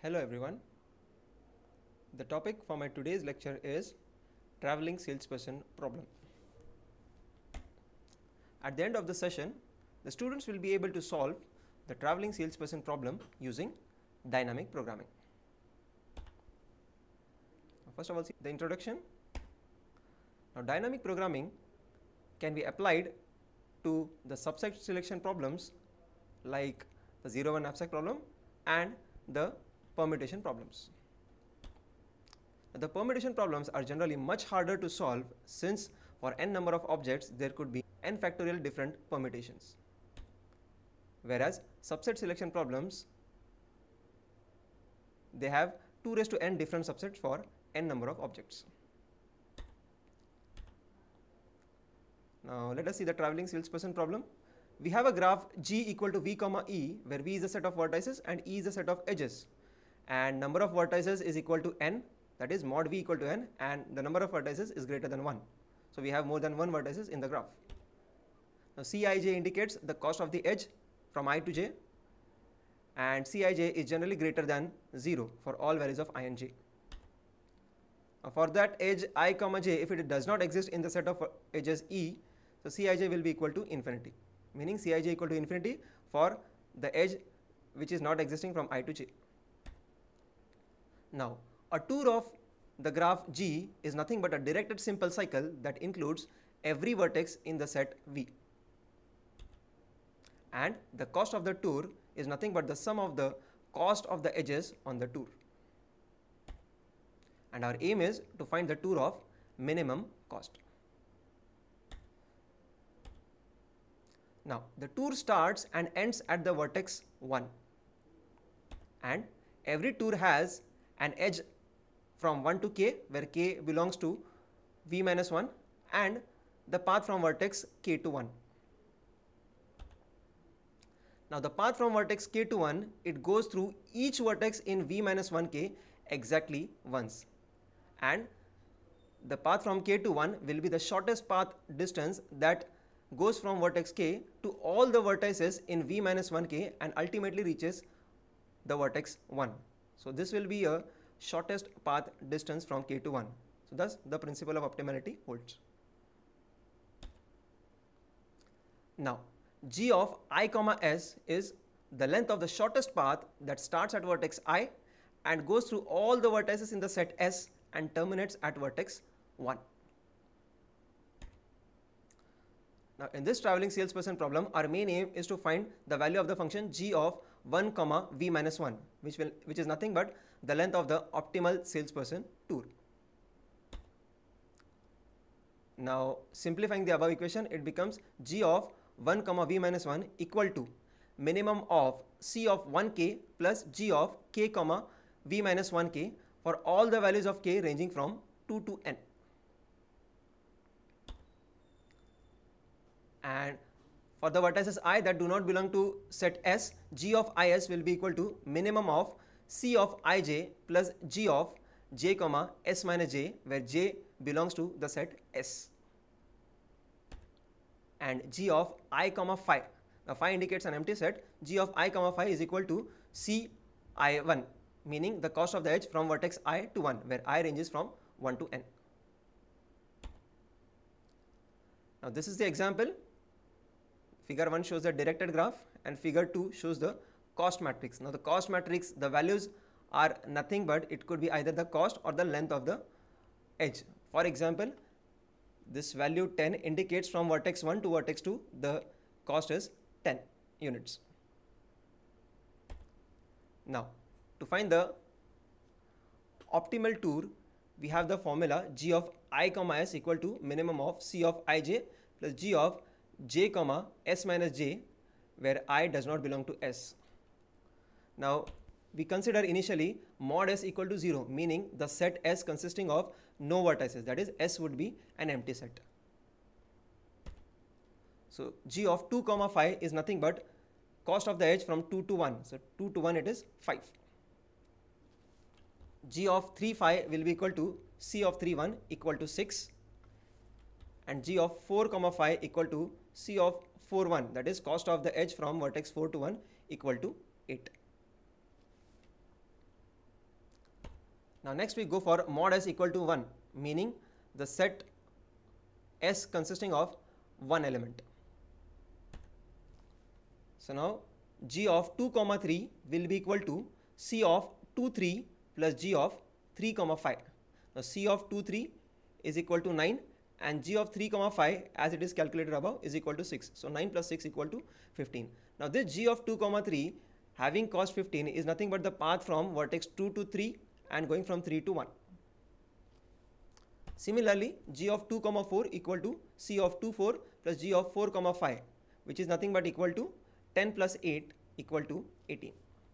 Hello everyone. The topic for my today's lecture is traveling salesperson problem. At the end of the session, the students will be able to solve the traveling salesperson problem using dynamic programming. First of all, see the introduction. Now, dynamic programming can be applied to the subset selection problems like the 0-1 abstract problem and the permutation problems. The permutation problems are generally much harder to solve since for n number of objects there could be n factorial different permutations, whereas subset selection problems, they have 2 raised to n different subsets for n number of objects. Now let us see the traveling salesperson problem. We have a graph G equal to V comma E, where V is a set of vertices and E is a set of edges, and number of vertices is equal to n, that is mod V equal to n, and the number of vertices is greater than 1. So we have more than 1 vertices in the graph. Now Cij indicates the cost of the edge from I to j, and Cij is generally greater than 0 for all values of I and j. For that edge I comma j, if it does not exist in the set of edges E, so Cij will be equal to infinity, meaning Cij equal to infinity for the edge which is not existing from I to j. Now, a tour of the graph G is nothing but a directed simple cycle that includes every vertex in the set V, and the cost of the tour is nothing but the sum of the cost of the edges on the tour, and our aim is to find the tour of minimum cost. Now, the tour starts and ends at the vertex 1, and every tour has an edge from 1 to k, where k belongs to v minus 1, and the path from vertex k to 1. Now the path from vertex k to 1, it goes through each vertex in v minus 1k exactly once, and the path from k to 1 will be the shortest path distance that goes from vertex k to all the vertices in v minus 1k and ultimately reaches the vertex 1. So this will be a shortest path distance from k to 1. So thus the principle of optimality holds. Now g of I comma s is the length of the shortest path that starts at vertex I and goes through all the vertices in the set S and terminates at vertex 1. Now in this traveling salesperson problem, our main aim is to find the value of the function g of 1 comma v minus 1, which is nothing but the length of the optimal salesperson tour. Now simplifying the above equation, it becomes g of 1 comma v minus 1 equal to minimum of c of 1k plus g of k comma v minus 1k for all the values of k ranging from 2 to n. And for the vertices I that do not belong to set S, g of is will be equal to minimum of c of ij plus g of j comma s minus j, where j belongs to the set S, and g of I comma phi. Now phi indicates an empty set. G of I comma phi is equal to c I1, meaning the cost of the edge from vertex I to 1, where I ranges from 1 to n. Now this is the example. Figure 1 shows the directed graph and figure 2 shows the cost matrix. Now the cost matrix, the values are nothing but it could be either the cost or the length of the edge. For example, this value 10 indicates from vertex 1 to vertex 2 the cost is 10 units. Now to find the optimal tour, we have the formula g of I comma s equal to minimum of c of ij plus g of j comma s minus j, where I does not belong to S. Now we consider initially mod s equal to 0, meaning the set S consisting of no vertices, that is S would be an empty set. So g of 2 comma 5 is nothing but cost of the edge from 2 to 1. So 2 to 1 it is 5. G of 3 5 will be equal to c of 3 1 equal to 6, and g of 4 comma 5 equal to c of 4 1, that is cost of the edge from vertex 4 to 1 equal to 8. Now next we go for mod s equal to 1, meaning the set S consisting of one element. So now G of 2 comma 3 will be equal to C of 2 3 plus G of 3 comma 5. Now C of 2 3 is equal to 9 and G of 3 comma 5 as it is calculated above is equal to 6. So 9 plus 6 equal to 15. Now this G of 2 comma 3 having cost 15 is nothing but the path from vertex 2 to 3 and going from 3 to 1. Similarly, G of 2 comma 4 equal to C of 2 4 plus G of 4 comma 5, which is nothing but equal to 10 plus 8 equal to 18.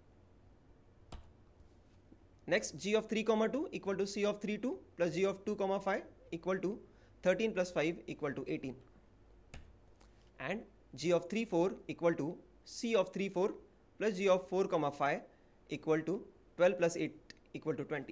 Next, G of 3 comma 2 equal to C of 3 2 plus G of 2 comma 5 equal to 13 plus 5 equal to 18. And G of 3 4 equal to C of 3 4 plus G of 4 comma 5 equal to 12 plus 8 equal to 20.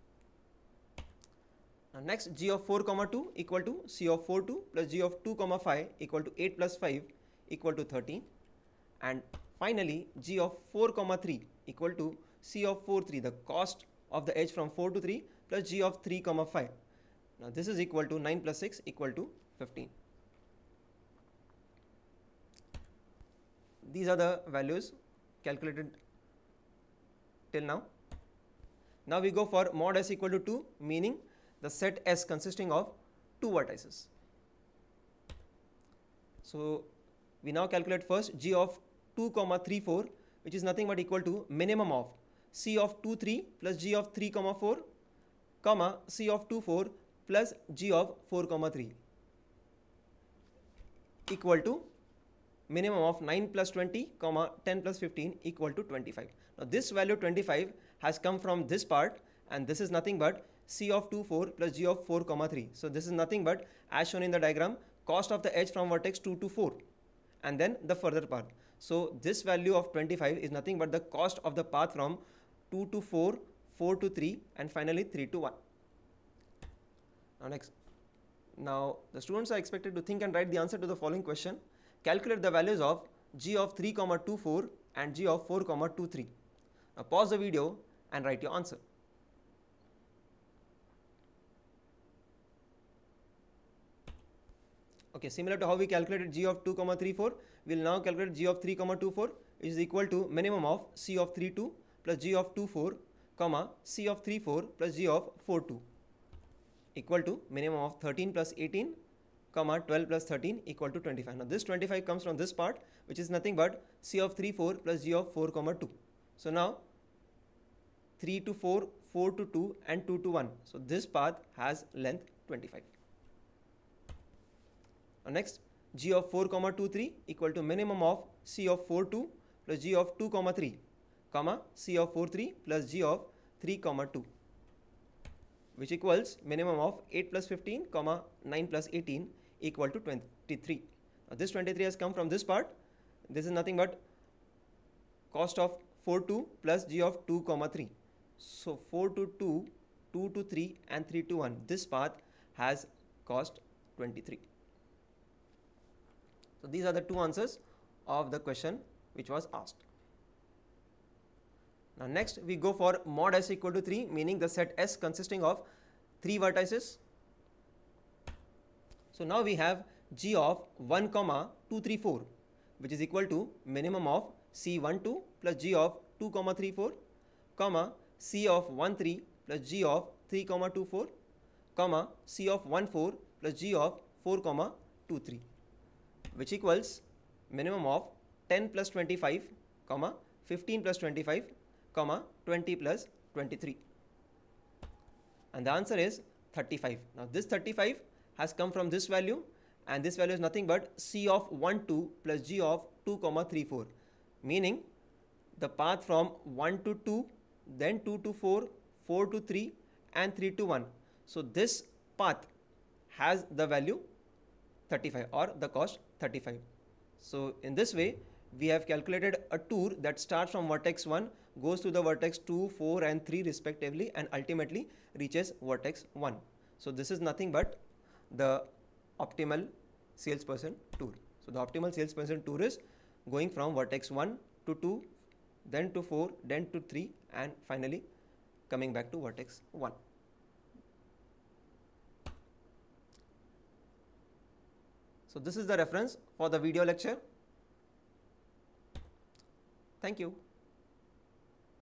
Now next, G of 4 comma 2 equal to C of 4 2 plus G of 2 comma 5 equal to 8 plus 5 equal to 13. And finally, G of 4 comma 3 equal to C of 4 3, the cost of the edge from 4 to 3 plus G of 3 comma 5. Now this is equal to 9 plus 6 equal to 15. These are the values calculated till now. Now we go for mod s equal to 2, meaning the set S consisting of two vertices. So we now calculate first G of 2 comma 3 4, which is nothing but equal to minimum of C of 2 3 plus G of 3 comma 4 comma C of 2 4 plus G of 4 comma 3 equal to minimum of 9 plus 20 comma 10 plus 15 equal to 25. Now this value 25 has come from this part, and this is nothing but C of 2 4 plus G of 4 comma 3. So this is nothing but, as shown in the diagram, cost of the edge from vertex 2 to 4 and then the further path. So this value of 25 is nothing but the cost of the path from 2 to 4, 4 to 3 and finally 3 to 1. Now the students are expected to think and write the answer to the following question. Calculate the values of G of 3 comma 2 4 and G of 4 comma 2 3. Now pause the video and write your answer. Okay, similar to how we calculated G of 2 comma 3 4, we will now calculate G of 3 comma 2 4, which is equal to minimum of C of 3 2 plus G of 2 4 comma C of 3 4 plus G of 4 2 equal to minimum of 13 plus 18 comma 12 plus 13 equal to 25. Now this 25 comes from this part, which is nothing but C of 3 4 plus G of 4 comma 2. So now 3 to 4, 4 to 2 and 2 to 1. So this path has length 25. Now next, G of 4 comma 2 3 equal to minimum of C of 4 2 plus G of 2 comma 3 comma C of 4 3 plus G of 3 comma 2, which equals minimum of 8 plus 15 comma 9 plus 18 equal to 23. Now this 23 has come from this part. This is nothing but cost of 4 2 plus G of 2 comma 3. So 4 to 2, 2 to 3 and 3 to 1. This path has cost 23. So these are the two answers of the question which was asked. Now next we go for mod s equal to 3, meaning the set S consisting of 3 vertices. So now we have G of 1 comma 2 3 4, which is equal to minimum of C 1 2 plus G of 2 comma 3 4 comma C of 1 3 plus G of 3 comma 2 4 comma C of 1 4 plus G of 4 comma 2 3, which equals minimum of 10 plus 25 comma 15 plus 25 comma 20 plus 23, and the answer is 35. Now this 35 has come from this value, and this value is nothing but C of 1 2 plus G of 2 comma 3 4, meaning the path from 1 to 2, then 2 to 4, 4 to 3 and 3 to 1. So this path has the value 35 or the cost 35. So in this way we have calculated a tour that starts from vertex 1, goes to the vertex 2, 4 and 3 respectively, and ultimately reaches vertex 1. So this is nothing but the optimal salesperson tour. So the optimal salesperson tour is going from vertex 1 to 2, then to 4, then to 3 and finally coming back to vertex 1. So this is the reference for the video lecture. Thank you.